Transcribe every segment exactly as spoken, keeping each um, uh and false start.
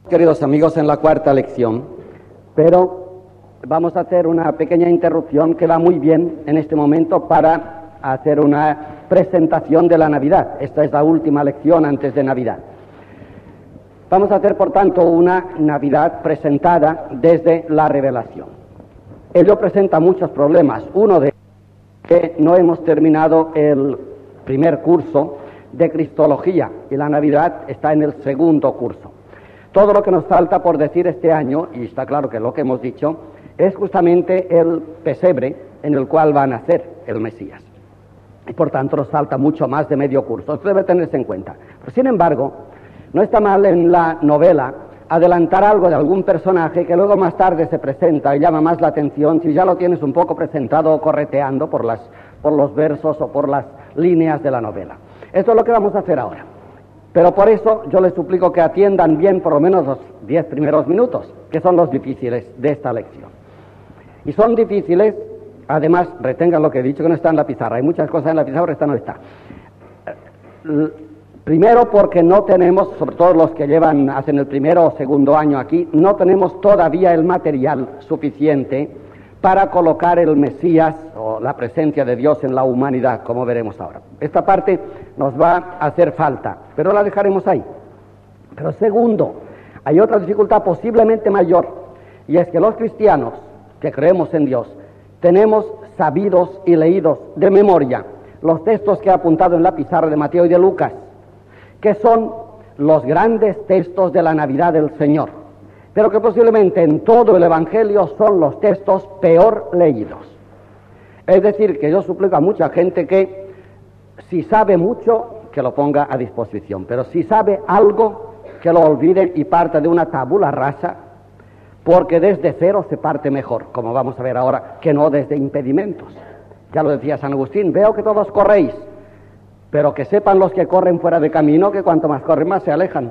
Queridos amigos, en la cuarta lección, pero vamos a hacer una pequeña interrupción que va muy bien en este momento para hacer una presentación de la Navidad. Esta es la última lección antes de Navidad. Vamos a hacer, por tanto, una Navidad presentada desde la revelación. Ello presenta muchos problemas. Uno de ellos es que no hemos terminado el primer curso de Cristología y la Navidad está en el segundo curso. Todo lo que nos falta por decir este año, y está claro que lo que hemos dicho, es justamente el pesebre en el cual va a nacer el Mesías. Y por tanto nos falta mucho más de medio curso. Esto debe tenerse en cuenta. Pero sin embargo, no está mal en la novela adelantar algo de algún personaje que luego más tarde se presenta y llama más la atención si ya lo tienes un poco presentado o correteando por, las, por los versos o por las líneas de la novela. Esto es lo que vamos a hacer ahora. Pero por eso yo les suplico que atiendan bien por lo menos los diez primeros minutos, que son los difíciles de esta lección. Y son difíciles, además, retengan lo que he dicho, que no está en la pizarra. Hay muchas cosas en la pizarra, pero esta no está. Primero porque no tenemos, sobre todo los que llevan, hacen el primero o segundo año aquí, no tenemos todavía el material suficiente para colocar el Mesías o la presencia de Dios en la humanidad, como veremos ahora. Esta parte nos va a hacer falta, pero la dejaremos ahí. Pero segundo, hay otra dificultad posiblemente mayor, y es que los cristianos que creemos en Dios tenemos sabidos y leídos de memoria los textos que he apuntado en la pizarra de Mateo y de Lucas, que son los grandes textos de la Navidad del Señor, pero que posiblemente en todo el Evangelio son los textos peor leídos. Es decir, que yo suplico a mucha gente que si sabe mucho, que lo ponga a disposición, pero si sabe algo, que lo olvide y parta de una tabula rasa, porque desde cero se parte mejor, como vamos a ver ahora, que no desde impedimentos. Ya lo decía San Agustín, veo que todos corréis, pero que sepan los que corren fuera de camino que cuanto más corren más se alejan.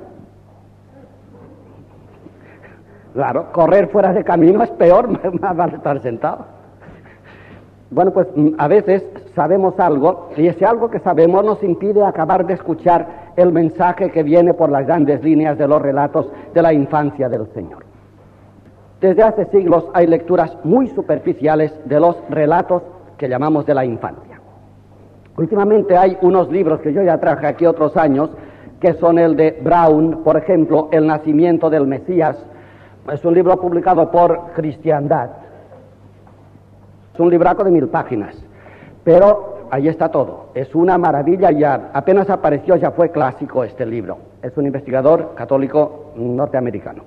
Claro, correr fuera de camino es peor, más vale estar sentado. Bueno, pues a veces sabemos algo, y ese algo que sabemos nos impide acabar de escuchar el mensaje que viene por las grandes líneas de los relatos de la infancia del Señor. Desde hace siglos hay lecturas muy superficiales de los relatos que llamamos de la infancia. Últimamente hay unos libros que yo ya traje aquí otros años, que son el de Brown, por ejemplo, El nacimiento del Mesías. Es un libro publicado por Cristiandad. Es un libraco de mil páginas, pero ahí está todo. Es una maravilla, ya apenas apareció, ya fue clásico este libro. Es un investigador católico norteamericano.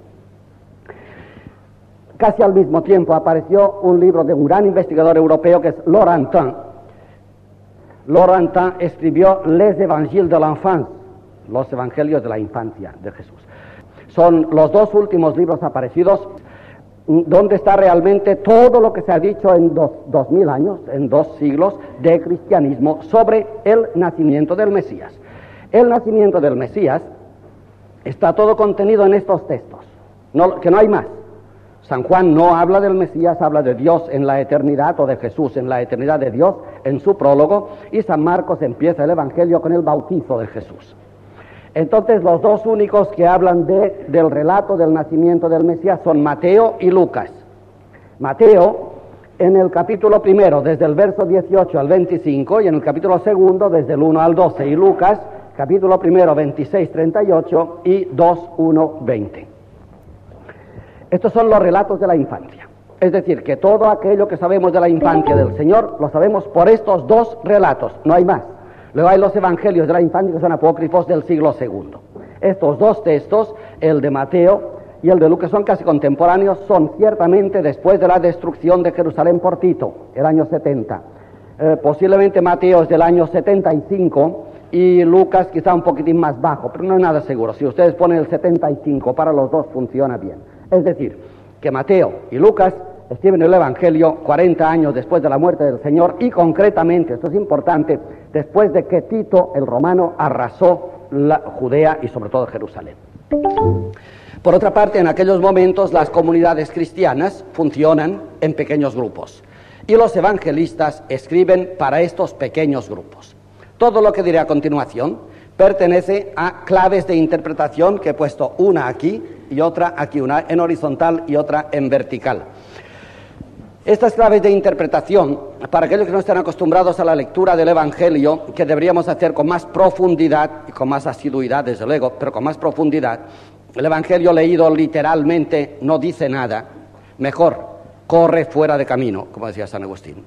Casi al mismo tiempo apareció un libro de un gran investigador europeo que es Laurentin. Laurentin escribió Les Évangiles de l'Enfance, los Evangelios de la Infancia de Jesús. Son los dos últimos libros aparecidos donde está realmente todo lo que se ha dicho en dos, dos mil años, en dos siglos de cristianismo sobre el nacimiento del Mesías. El nacimiento del Mesías está todo contenido en estos textos, no, que no hay más. San Juan no habla del Mesías, habla de Dios en la eternidad, o de Jesús en la eternidad de Dios en su prólogo, y San Marcos empieza el Evangelio con el bautizo de Jesús. Entonces los dos únicos que hablan de, del relato del nacimiento del Mesías son Mateo y Lucas. Mateo en el capítulo primero, desde el verso dieciocho al veinticinco, y en el capítulo segundo, desde el uno al doce, y Lucas, capítulo primero, veintiséis, treinta y ocho, y dos, uno, veinte. Estos son los relatos de la infancia. Es decir, que todo aquello que sabemos de la infancia del Señor, lo sabemos por estos dos relatos, no hay más. Luego hay los evangelios de la infancia que son apócrifos del siglo segundo. Estos dos textos, el de Mateo y el de Lucas, son casi contemporáneos, son ciertamente después de la destrucción de Jerusalén por Tito, el año setenta. Eh, posiblemente Mateo es del año setenta y cinco y Lucas quizá un poquitín más bajo, pero no es nada seguro. Si ustedes ponen el setenta y cinco, para los dos funciona bien. Es decir, que Mateo y Lucas escriben el Evangelio cuarenta años después de la muerte del Señor y concretamente, esto es importante, después de que Tito, el romano, arrasó la Judea y sobre todo Jerusalén. Por otra parte, en aquellos momentos las comunidades cristianas funcionan en pequeños grupos y los evangelistas escriben para estos pequeños grupos. Todo lo que diré a continuación pertenece a claves de interpretación que he puesto una aquí y otra aquí, una en horizontal y otra en vertical. Estas claves de interpretación, para aquellos que no están acostumbrados a la lectura del Evangelio, que deberíamos hacer con más profundidad y con más asiduidad, desde luego, pero con más profundidad, el Evangelio leído literalmente no dice nada. Mejor, corre fuera de camino, como decía San Agustín.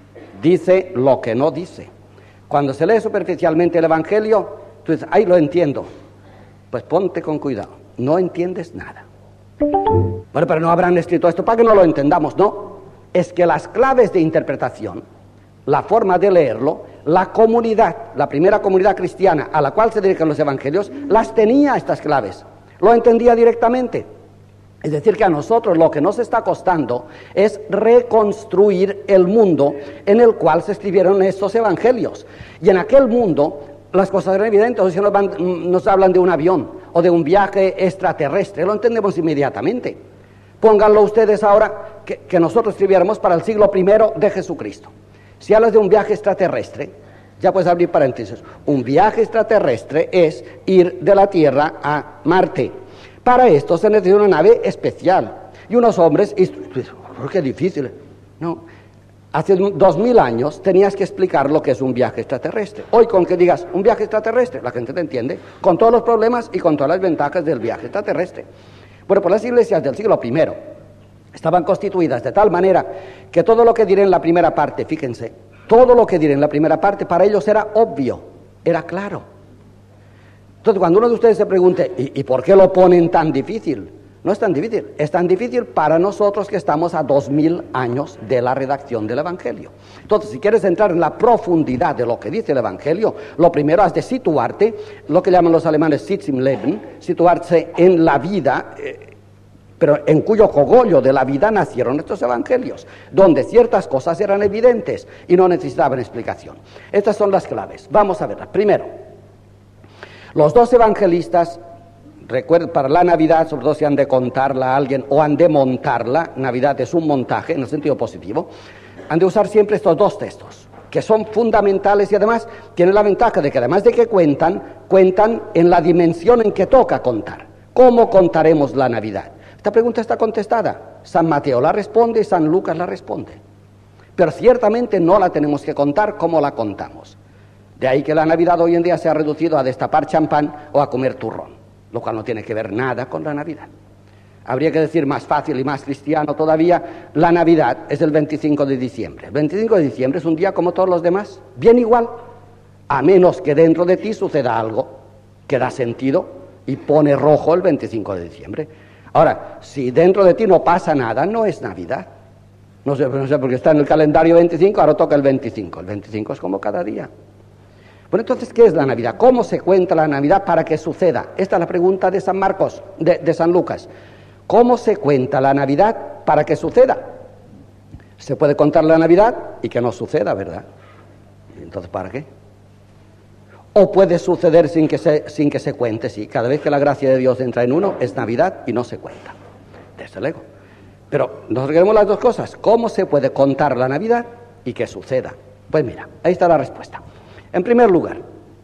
Dice lo que no dice. Cuando se lee superficialmente el Evangelio, tú dices, ay, lo entiendo. Pues ponte con cuidado, no entiendes nada. Bueno, pero no habrán escrito esto para que no lo entendamos, no. Es que las claves de interpretación, la forma de leerlo, la comunidad, la primera comunidad cristiana a la cual se dirigen los evangelios, las tenía estas claves, lo entendía directamente. Es decir, que a nosotros lo que nos está costando es reconstruir el mundo en el cual se escribieron estos evangelios. Y en aquel mundo las cosas eran evidentes. O si nos, van, nos hablan de un avión o de un viaje extraterrestre, lo entendemos inmediatamente. Pónganlo ustedes ahora que, que nosotros escribiéramos para el siglo primero de Jesucristo. Si hablas de un viaje extraterrestre, ya puedes abrir paréntesis. Un viaje extraterrestre es ir de la Tierra a Marte. Para esto se necesita una nave especial y unos hombres, y, pues, qué difícil, ¿no? Hace dos mil años tenías que explicar lo que es un viaje extraterrestre. Hoy con que digas un viaje extraterrestre, la gente te entiende, con todos los problemas y con todas las ventajas del viaje extraterrestre. Bueno, pues las iglesias del siglo primero estaban constituidas de tal manera que todo lo que diré en la primera parte, fíjense, todo lo que diré en la primera parte para ellos era obvio, era claro. Entonces, cuando uno de ustedes se pregunte, ¿y, ¿y por qué lo ponen tan difícil? No es tan difícil, es tan difícil para nosotros que estamos a dos mil años de la redacción del Evangelio. Entonces, si quieres entrar en la profundidad de lo que dice el Evangelio, lo primero has de situarte, lo que llaman los alemanes Sitz im Leben, situarse en la vida, eh, pero en cuyo cogollo de la vida nacieron estos evangelios, donde ciertas cosas eran evidentes y no necesitaban explicación. Estas son las claves. Vamos a verlas. Primero, los dos evangelistas, recuerden, para la Navidad, sobre todo si han de contarla a alguien o han de montarla, Navidad es un montaje en el sentido positivo, han de usar siempre estos dos textos, que son fundamentales y además tienen la ventaja de que además de que cuentan, cuentan en la dimensión en que toca contar. ¿Cómo contaremos la Navidad? Esta pregunta está contestada. San Mateo la responde y San Lucas la responde. Pero ciertamente no la tenemos que contar como la contamos. De ahí que la Navidad hoy en día se ha reducido a destapar champán o a comer turrón, lo cual no tiene que ver nada con la Navidad. Habría que decir más fácil y más cristiano todavía, la Navidad es el veinticinco de diciembre. El veinticinco de diciembre es un día como todos los demás, bien igual, a menos que dentro de ti suceda algo que da sentido y pone rojo el veinticinco de diciembre. Ahora, si dentro de ti no pasa nada, no es Navidad. No sé, no sé porque está en el calendario veinticinco, ahora toca el veinticinco. El veinticinco es como cada día. Bueno, entonces, ¿qué es la Navidad? ¿Cómo se cuenta la Navidad para que suceda? Esta es la pregunta de San Marcos, de, de San Lucas. ¿Cómo se cuenta la Navidad para que suceda? Se puede contar la Navidad y que no suceda, ¿verdad? Entonces, ¿para qué? O puede suceder sin que se, sin que se cuente, sí. Cada vez que la gracia de Dios entra en uno, es Navidad y no se cuenta. Desde luego. Pero nosotros queremos las dos cosas. ¿Cómo se puede contar la Navidad y que suceda? Pues mira, ahí está la respuesta. En primer lugar,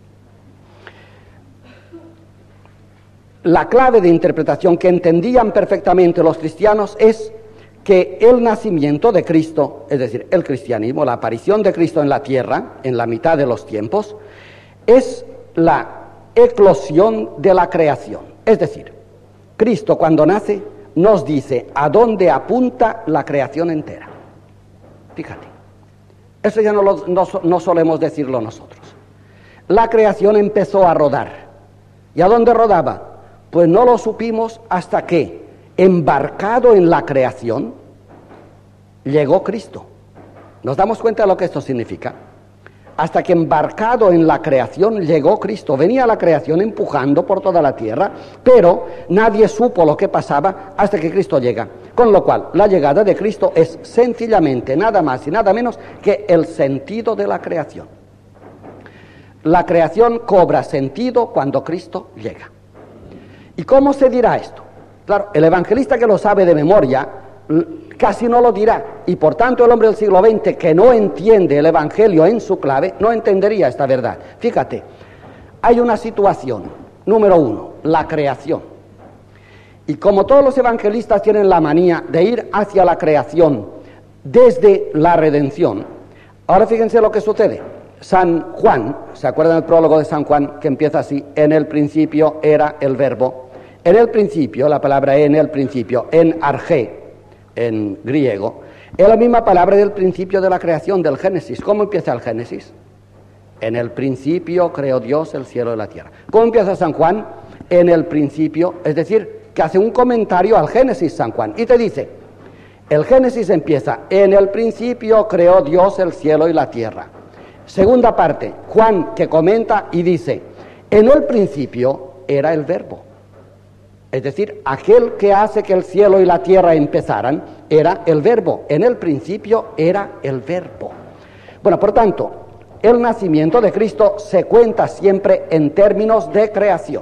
la clave de interpretación que entendían perfectamente los cristianos es que el nacimiento de Cristo, es decir, el cristianismo, la aparición de Cristo en la tierra, en la mitad de los tiempos, es la eclosión de la creación. Es decir, Cristo cuando nace nos dice a dónde apunta la creación entera. Fíjate. Eso ya no, lo, no, no solemos decirlo nosotros. La creación empezó a rodar. ¿Y a dónde rodaba? Pues no lo supimos hasta que, embarcado en la creación, llegó Cristo. ¿Nos damos cuenta de lo que esto significa? Hasta que embarcado en la creación llegó Cristo. Venía la creación empujando por toda la tierra, pero nadie supo lo que pasaba hasta que Cristo llega. Con lo cual, la llegada de Cristo es sencillamente nada más y nada menos que el sentido de la creación. La creación cobra sentido cuando Cristo llega. ¿Y cómo se dirá esto? Claro, el evangelista que lo sabe de memoria casi no lo dirá, y por tanto el hombre del siglo veinte que no entiende el Evangelio en su clave, no entendería esta verdad. Fíjate, hay una situación, número uno, la creación, Y como todos los evangelistas tienen la manía de ir hacia la creación desde la redención, ahora fíjense lo que sucede. San Juan, ¿se acuerdan del prólogo de San Juan que empieza así? En el principio era el verbo. En el principio, la palabra en el principio, en arché, en griego, es la misma palabra del principio de la creación, del Génesis. ¿Cómo empieza el Génesis? En el principio creó Dios el cielo y la tierra. ¿Cómo empieza San Juan? En el principio, es decir, que hace un comentario al Génesis San Juan y te dice, el Génesis empieza, en el principio creó Dios el cielo y la tierra. Segunda parte, Juan que comenta y dice, en el principio era el verbo. Es decir, aquel que hace que el cielo y la tierra empezaran era el verbo. En el principio era el verbo. Bueno, por tanto, el nacimiento de Cristo se cuenta siempre en términos de creación.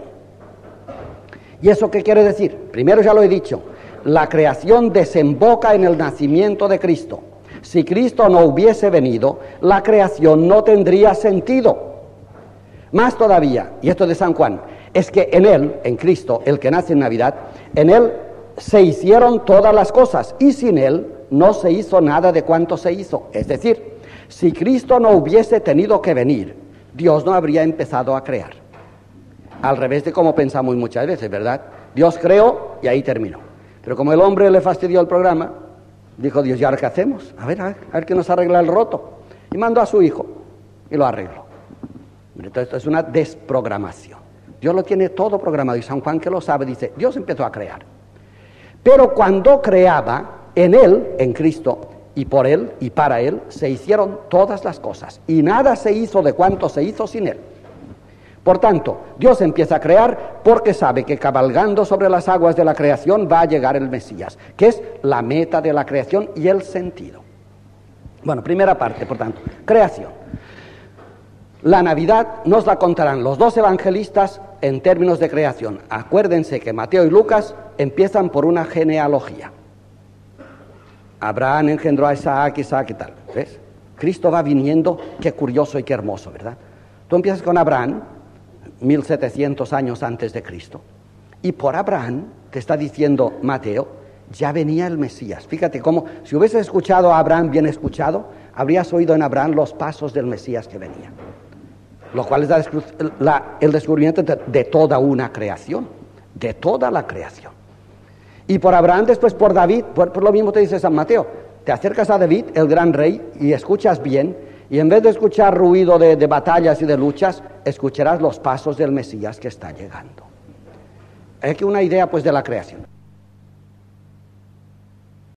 ¿Y eso qué quiere decir? Primero ya lo he dicho, la creación desemboca en el nacimiento de Cristo. Si Cristo no hubiese venido, la creación no tendría sentido. Más todavía, y esto de San Juan, es que en Él, en Cristo, el que nace en Navidad, en Él se hicieron todas las cosas y sin Él no se hizo nada de cuanto se hizo. Es decir, si Cristo no hubiese tenido que venir, Dios no habría empezado a crear. Al revés de como pensamos muchas veces, ¿verdad? Dios creó y ahí terminó. Pero como el hombre le fastidió el programa, dijo Dios, ¿y ahora qué hacemos? A ver, a ver, a ver que nos arregla el roto. Y mandó a su hijo y lo arregló. Entonces esto es una desprogramación. Dios lo tiene todo programado y San Juan que lo sabe dice, Dios empezó a crear. Pero cuando creaba, en Él, en Cristo, y por Él y para Él, se hicieron todas las cosas. Y nada se hizo de cuanto se hizo sin Él. Por tanto, Dios empieza a crear porque sabe que cabalgando sobre las aguas de la creación va a llegar el Mesías, que es la meta de la creación y el sentido. Bueno, primera parte, por tanto, creación. La Navidad nos la contarán los dos evangelistas en términos de creación. Acuérdense que Mateo y Lucas empiezan por una genealogía. Abraham engendró a Isaac, Isaac y tal. ¿Ves? Cristo va viniendo, qué curioso y qué hermoso, ¿verdad? Tú empiezas con Abraham, mil setecientos años antes de Cristo, y por Abraham, te está diciendo Mateo, ya venía el Mesías. Fíjate cómo, si hubieses escuchado a Abraham bien escuchado, habrías oído en Abraham los pasos del Mesías que venía. Lo cual es la, la, el descubrimiento de, de toda una creación, de toda la creación. Y por Abraham, después por David, por, por lo mismo te dice San Mateo, te acercas a David, el gran rey, y escuchas bien, y en vez de escuchar ruido de, de batallas y de luchas, escucharás los pasos del Mesías que está llegando. Hay aquí una idea pues de la creación.